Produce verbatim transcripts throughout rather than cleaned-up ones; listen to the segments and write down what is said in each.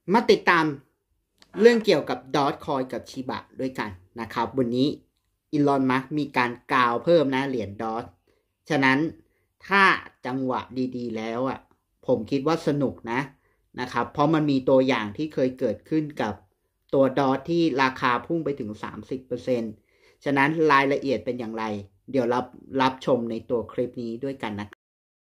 มาติดตามเรื่องเกี่ยวกับดอ g คอยกับชิบะด้วยกันนะครับวันนี้อีลอนมัสก์มีการกาวเพิ่มนะเหรียญดอ g ฉะนั้นถ้าจังหวะดีๆแล้วอ่ะผมคิดว่าสนุกนะนะครับเพราะมันมีตัวอย่างที่เคยเกิดขึ้นกับตัวดอ g ที่ราคาพุ่งไปถึง สามสิบเปอร์เซ็นต์ ฉะนั้นรายละเอียดเป็นอย่างไรเดี๋ยวรับรับชมในตัวคลิปนี้ด้วยกันนะ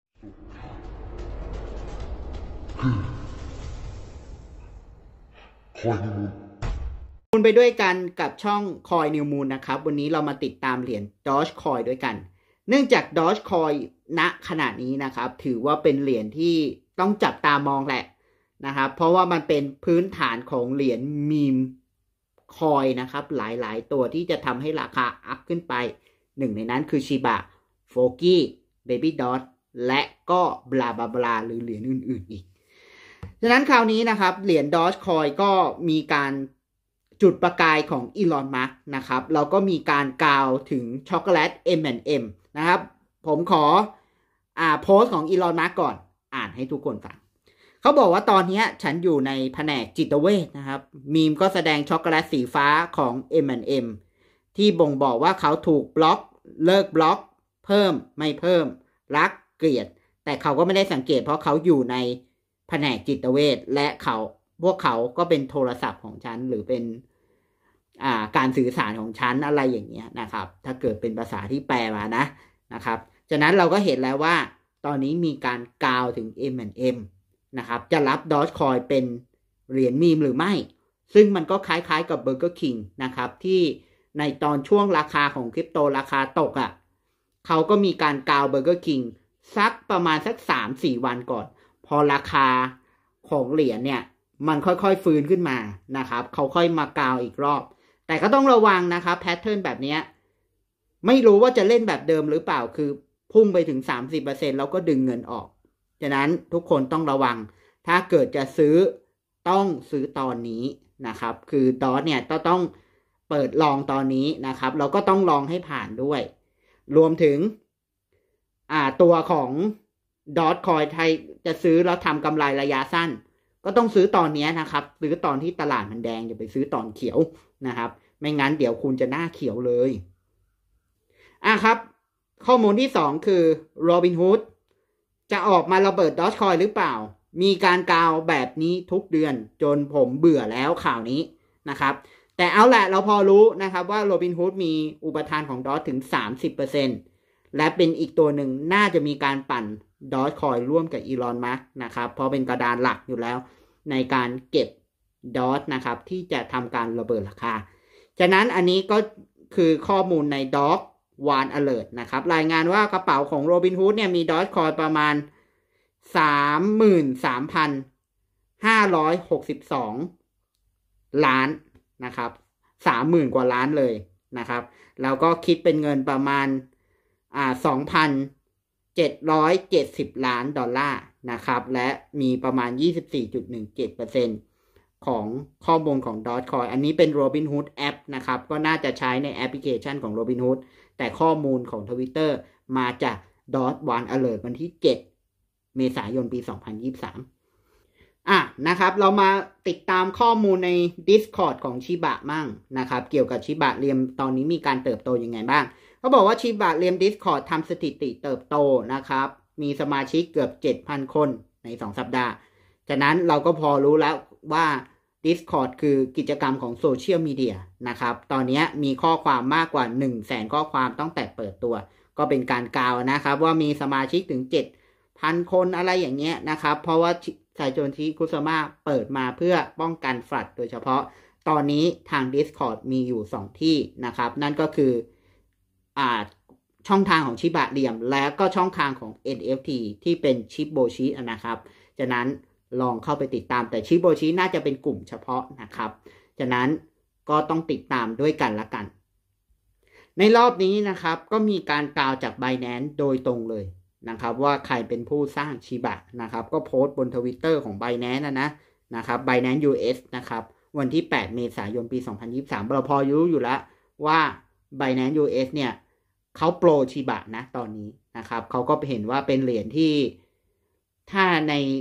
มูลไปด้วยกันกับช่องคอยนิวมูลนะครับวันนี้เรามาติดตามเหรียญ Dogecoin ด้วยกันเนื่องจาก Dogecoin ณขณะนี้นะครับถือว่าเป็นเหรียญที่ต้องจับตามองแหละนะครับเพราะว่ามันเป็นพื้นฐานของเหรียญมีมคอยนะครับหลายๆตัวที่จะทำให้ราคาอัพขึ้นไปหนึ่งในนั้นคือชิบะโฟกี้เบบี้ดอทและก็บลาบลาบลาหรือเหรียญอื่นๆอีกฉะนั้นคราวนี้นะครับเหรียญ Dogecoin ก็มีการจุดประกายของอีลอนมัสก์นะครับเราก็มีการกล่าวถึงช็อกโกแลต เอ็ม แอนด์ เอ็ม นะครับผมขออ่าโพสต์ของอีลอนมัสก์ก่อนอ่านให้ทุกคนฟังเขาบอกว่าตอนนี้ฉันอยู่ในแผนกจิตเวชนะครับมีมก็แสดงช็อกโกแลตสีฟ้าของ เอ็ม แอนด์ เอ็ม ที่บ่งบอกว่าเขาถูกบล็อกเลิกบล็อกเพิ่มไม่เพิ่มรักเกลียดแต่เขาก็ไม่ได้สังเกตเพราะเขาอยู่ในแผนกจิตเวชและเขาพวกเขาก็เป็นโทรศัพท์ของฉันหรือเป็นอ่าการสื่อสารของฉันอะไรอย่างเงี้ยนะครับถ้าเกิดเป็นภาษาที่แปลมานะนะครับฉะนั้นเราก็เห็นแล้วว่าตอนนี้มีการกล่าวถึง เอ็ม แอนด์ เอ็ม นะครับจะรับ Dogecoin เป็นเหรียญมีมหรือไม่ซึ่งมันก็คล้ายๆกับ Burger King นะครับที่ในตอนช่วงราคาของคริปโตราคาตกอะ่ะเขาก็มีการกล่าว Burger King สักประมาณสัก สามถึงสี่ วันก่อนพอราคาของเหรียญเนี่ยมันค่อยๆฟื้นขึ้นมานะครับเขาค่อยมากาวอีกรอบแต่ก็ต้องระวังนะครับแพทเทิร์นแบบนี้ไม่รู้ว่าจะเล่นแบบเดิมหรือเปล่าคือพุ่งไปถึง สามสิบเปอร์เซ็นต์ แล้วก็ดึงเงินออกฉะนั้นทุกคนต้องระวังถ้าเกิดจะซื้อต้องซื้อตอนนี้นะครับคือดอทเนี่ยต้องต้องเปิดลองตอนนี้นะครับเราก็ต้องลองให้ผ่านด้วยรวมถึงอ่าตัวของดอทคอยไทยจะซื้อแล้วทำกำไรระยะสั้นก็ต้องซื้อตอนนี้นะครับซื้อตอนที่ตลาดมันแดงอย่าไปซื้อตอนเขียวนะครับไม่งั้นเดี๋ยวคุณจะหน้าเขียวเลยอ่ะครับข้อมูลที่สองคือ Robinhood จะออกมาระเบิด Dogecoin หรือเปล่ามีการกาวแบบนี้ทุกเดือนจนผมเบื่อแล้วข่าวนี้นะครับแต่เอาแหละเราพอรู้นะครับว่า Robinhood มีอุปทานของ Doge ถึง สามสิบเปอร์เซ็นต์ และเป็นอีกตัวหนึ่งน่าจะมีการปั่น Dogecoin ร่วมกับอีลอนมัสก์นะครับเพราะเป็นกระดานหลักอยู่แล้วในการเก็บ Doge นะครับที่จะทำการระเบิดราคาฉะนั้นอันนี้ก็คือข้อมูลใน Doge One Alert นะครับรายงานว่ากระเป๋าของ Robinhood เนี่ยมี Dogecoin ประมาณ สามหมื่นสามพันห้าร้อยหกสิบสอง ล้านนะครับ สามหมื่น กว่าล้านเลยนะครับแล้วก็คิดเป็นเงินประมาณอ่า สองพันเจ็ดร้อยเจ็ดสิบ ล้านดอลลาร์นะครับและมีประมาณ ยี่สิบสี่จุดหนึ่งเจ็ดเปอร์เซ็นต์ ของข้อมูลของ Dogecoin อันนี้เป็น Robinhood App นะครับก็น่าจะใช้ในแอปพลิเคชันของ Robinhood แต่ข้อมูลของ Twitter มาจาก Doge One Alert วันที่เจ็ดเมษายนปีสองพันยี่สิบสามอ่ะนะครับเรามาติดตามข้อมูลใน Discord ของชิบะมั่งนะครับเกี่ยวกับชิบะเรียมตอนนี้มีการเติบโตยังไงบ้างเขาบอกว่าชิบะเรียม Discord ทำสถิติเติบโตนะครับมีสมาชิกเกือบ เจ็ดพัน คนในสองสัปดาห์ฉะนั้นเราก็พอรู้แล้วว่า Discord คือกิจกรรมของโซเชียลมีเดียนะครับตอนนี้มีข้อความมากกว่า หนึ่งแสน ข้อความตั้งแต่เปิดตัวก็เป็นการกล่าวนะครับว่ามีสมาชิกถึง เจ็ดพัน คนอะไรอย่างเงี้ยนะครับเพราะว่าไซโจนชิคุซามะเปิดมาเพื่อป้องกันฟลัดโดยเฉพาะตอนนี้ทาง Discord มีอยู่สองที่นะครับนั่นก็คืออ่าช่องทางของชิบะเรียมและก็ช่องทางของ เอ็น เอฟ ที ที่เป็นชิปโบชินะครับฉะนั้นลองเข้าไปติดตามแต่ชิปโบชิน่าจะเป็นกลุ่มเฉพาะนะครับฉะนั้นก็ต้องติดตามด้วยกันละกันในรอบนี้นะครับก็มีการกล่าวจาก Binance โดยตรงเลยนะครับว่าใครเป็นผู้สร้างชิบะนะครับก็โพสต์บน Twitter ของ Binance นะนะนะครับ Binance ยู เอส นะครับวันที่แปดเมษายนปีสองพันยี่สิบสามเราพอรู้อยู่แล้วว่า Binance ยู เอส เนี่ยเขาโปรชิบะนะตอนนี้นะครับเขาก็เห็นว่าเป็นเหรียญที่ถ้าใน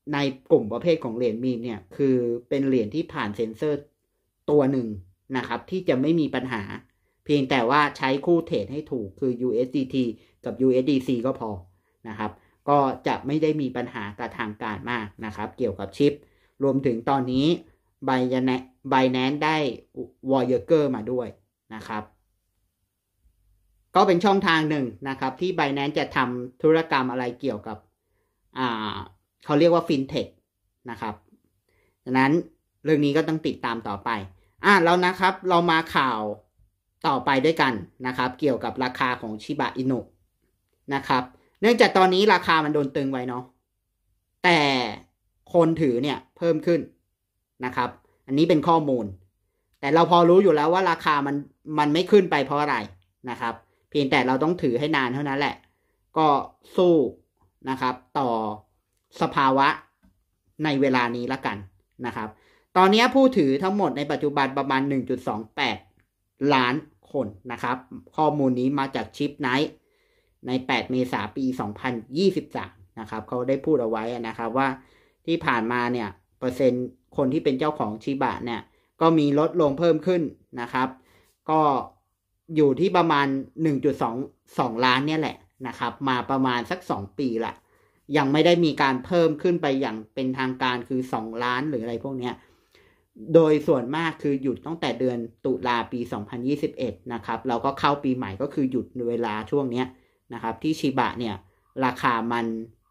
ในกลุ่มประเภทของเหรียญมีมเนี่ยคือเป็นเหรียญที่ผ่านเซ็นเซอร์ตัวหนึ่งนะครับที่จะไม่มีปัญหาเพียงแต่ว่าใช้คู่เทรดให้ถูกคือ ยู เอส ดี ที กับ ยู เอส ดี ซี ก็พอนะครับก็จะไม่ได้มีปัญหากับทางการมากนะครับเกี่ยวกับชิปรวมถึงตอนนี้ Binance ได้ Voyager มาด้วยนะครับก็เป็นช่องทางหนึ่งนะครับที่ Binance จะทำธุรกรรมอะไรเกี่ยวกับอ่าเขาเรียกว่า FinTech นะครับดังนั้นเรื่องนี้ก็ต้องติดตามต่อไปอ่ะแล้วนะครับเรามาข่าวต่อไปด้วยกันนะครับเกี่ยวกับราคาของชิบะอินุนะครับเนื่องจากตอนนี้ราคามันโดนตึงไว้เนาะแต่คนถือเนี่ยเพิ่มขึ้นนะครับอันนี้เป็นข้อมูลแต่เราพอรู้อยู่แล้วว่าราคามันมันไม่ขึ้นไปเพราะอะไรนะครับเพียงแต่เราต้องถือให้นานเท่านั้นแหละก็สู้นะครับต่อสภาวะในเวลานี้ละกันนะครับตอนนี้ผู้ถือทั้งหมดในปัจจุบันประมาณ หนึ่งจุดสองแปด ล้านคนนะครับข้อมูลนี้มาจากชิปไนท์ในแปดเมษายนปีสองพันยี่สิบสามนะครับเขาได้พูดเอาไว้นะครับว่าที่ผ่านมาเนี่ยเปอร์เซ็นต์คนที่เป็นเจ้าของชิบะเนี่ยก็มีลดลงเพิ่มขึ้นนะครับก็อยู่ที่ประมาณ หนึ่งจุดสองสอง ล้านเนี่ยแหละนะครับมาประมาณสักสองปีละยังไม่ได้มีการเพิ่มขึ้นไปอย่างเป็นทางการคือสองล้านหรืออะไรพวกนี้โดยส่วนมากคือหยุดตั้งแต่เดือนตุลาปีสองพันยี่สิบเอ็ดนะครับเราก็เข้าปีใหม่ก็คือหยุดเวลาช่วงนี้นะครับที่ชิบะเนี่ยราคามัน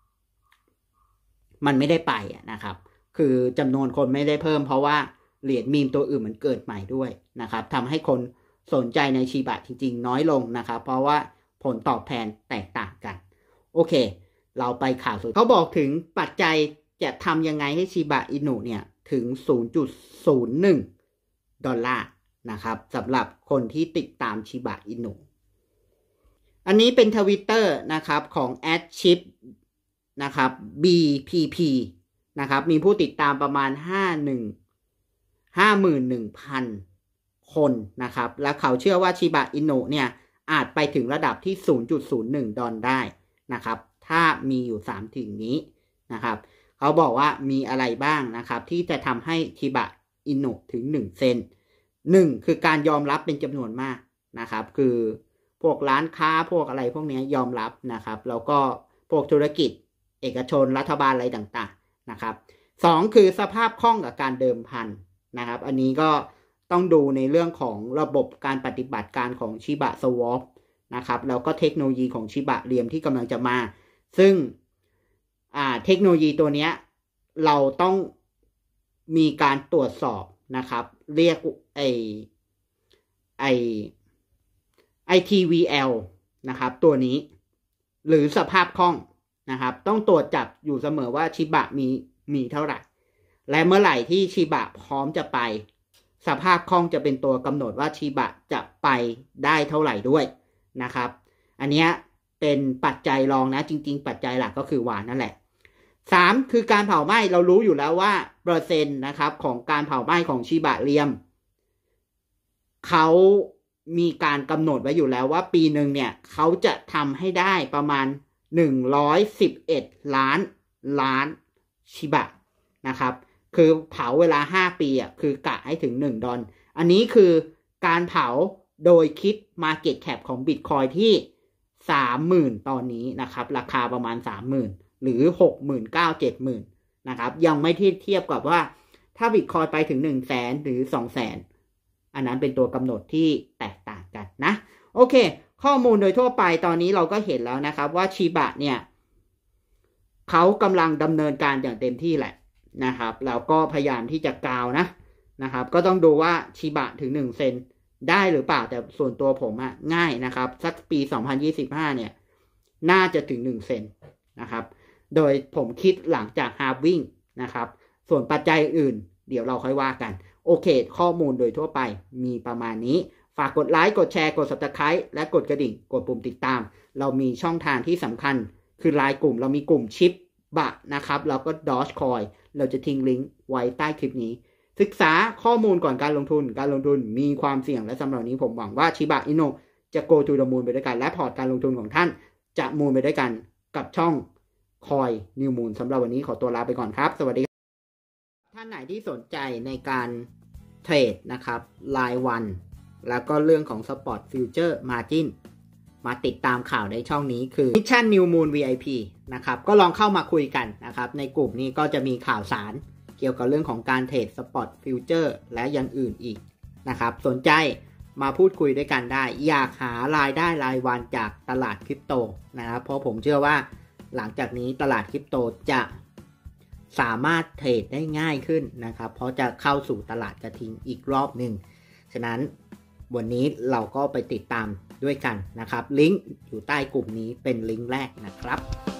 มันไม่ได้ไปนะครับคือจำนวนคนไม่ได้เพิ่มเพราะว่าเหรียญมีมตัวอื่นมันเกิดใหม่ด้วยนะครับทำให้คนสนใจในชิบะจริงๆน้อยลงนะครับเพราะว่าผลตอบแทนแตกต่างกันโอเคเราไปข่าวสุดเขาบอกถึงปัจจัยจะทำยังไงให้ชิบะอินุเนี่ยถึง ศูนย์จุดศูนย์หนึ่ง ดอลลาร์นะครับสำหรับคนที่ติดตามชิบะอินุอันนี้เป็น Twitter นะครับของ แอท ชิป นะครับ บี พี พี นะครับมีผู้ติดตามประมาณห้าหมื่นหนึ่งพัน คนนะครับและเขาเชื่อว่าชิบะอินุเนี่ยอาจไปถึงระดับที่ ศูนย์จุดศูนย์หนึ่ง ดอลลาร์ได้นะครับถ้ามีอยู่สามถึงนี้นะครับเขาบอกว่ามีอะไรบ้างนะครับที่จะทำให้ชิบะอินุถึงหนึ่งเซนหนึ่งคือการยอมรับเป็นจำนวนมากนะครับคือพวกร้านค้าพวกอะไรพวกนี้ยอมรับนะครับแล้วก็พวกธุรกิจเอกชนรัฐบาลอะไรต่างๆนะครับสองคือสภาพคล่องกับการเดิมพันนะครับอันนี้ก็ต้องดูในเรื่องของระบบการปฏิบัติการของชิบะสวอปนะครับแล้วก็เทคโนโลยีของชิบะเรียมที่กำลังจะมาซึ่งอ่าเทคโนโลยีตัวนี้เราต้องมีการตรวจสอบนะครับเรียกไอไอไอ ที วี แอล นะครับตัวนี้หรือสภาพคล่องนะครับต้องตรวจจับอยู่เสมอว่าชิบะมีมีเท่าไหร่และเมื่อไหร่ที่ชิบะพร้อมจะไปสภาพคล่องจะเป็นตัวกำหนดว่าชิบะจะไปได้เท่าไหร่ด้วยนะครับอันนี้เป็นปัจจัยรองนะจริงๆปัจจัยหลักก็คือวานนั่นแหละสามคือการเผาไหม้เรารู้อยู่แล้วว่าเปอร์เซ็นต์นะครับของการเผาไหม้ของชิบะเรียมเขามีการกำหนดไว้อยู่แล้วว่าปีหนึ่งเนี่ยเขาจะทำให้ได้ประมาณหนึ่งร้อยสิบเอ็ดล้านล้านชิบะนะครับคือเผาเวลาห้าปีอ่ะคือกะให้ถึงหนึ่งดอลอันนี้คือการเผาโดยคิด Market Cap ของ Bitcoin ที่ สามหมื่น ตอนนี้นะครับราคาประมาณ สามหมื่น หรือ หกหมื่นเก้าพัน เจ็ดหมื่น นะครับยังไม่เทียบกับว่าถ้า Bitcoin ไปถึง หนึ่งแสน หรือ สองแสน อันนั้นเป็นตัวกำหนดที่แตกต่างกันนะโอเคข้อมูลโดยทั่วไปตอนนี้เราก็เห็นแล้วนะครับว่าชิบะเนี่ยเขากำลังดำเนินการอย่างเต็มที่แหละนะครับแล้วก็พยายามที่จะกาวนะนะครับก็ต้องดูว่าชิบะถึงหนึ่งเซนได้หรือเปล่าแต่ส่วนตัวผมอะง่ายนะครับสักปีสองพันยี่สิบห้าเนี่ยน่าจะถึงหนึ่งเซนนะครับโดยผมคิดหลังจากฮาล์ฟวิ่งนะครับส่วนปัจจัยอื่นเดี๋ยวเราค่อยว่ากันโอเคข้อมูลโดยทั่วไปมีประมาณนี้ฝากกดไลค์กดแชร์กด ซับสไครบ์ และกดกระดิ่งกดปุ่มติดตามเรามีช่องทางที่สำคัญคือไลน์กลุ่มเรามีกลุ่มชิปบะนะครับแล้วก็ Dogecoin เราจะทิ้งลิงก์ไว้ใต้คลิปนี้ศึกษาข้อมูลก่อนการลงทุนการลงทุนมีความเสี่ยงและสำหรับนี้ผมหวังว่าชิบะอินุจะ go to the moon ไปด้วยกันและพอร์ตการลงทุนของท่านจะมูนไปด้วยกันกับช่องคอยนิวมูนสำหรับวันนี้ขอตัวลาไปก่อนครับสวัสดีท่านไหนที่สนใจในการเทรดนะครับรายวันแล้วก็เรื่องของ Spot Future Margin มาติดตามข่าวในช่องนี้คือ Mission New Moon วี ไอ พี นะครับก็ลองเข้ามาคุยกันนะครับในกลุ่มนี้ก็จะมีข่าวสารเกี่ยวกับเรื่องของการเทรด Spot Future และอย่างอื่นอีกนะครับสนใจมาพูดคุยด้วยกันได้อยากหารายได้รายวันจากตลาดคริปโตนะครับเพราะผมเชื่อว่าหลังจากนี้ตลาดคริปโตจะสามารถเทรดได้ง่ายขึ้นนะครับเพราะจะเข้าสู่ตลาดกระทิงอีกรอบหนึ่งฉะนั้นวันนี้เราก็ไปติดตามด้วยกันนะครับลิงก์อยู่ใต้กลุ่มนี้เป็นลิงก์แรกนะครับ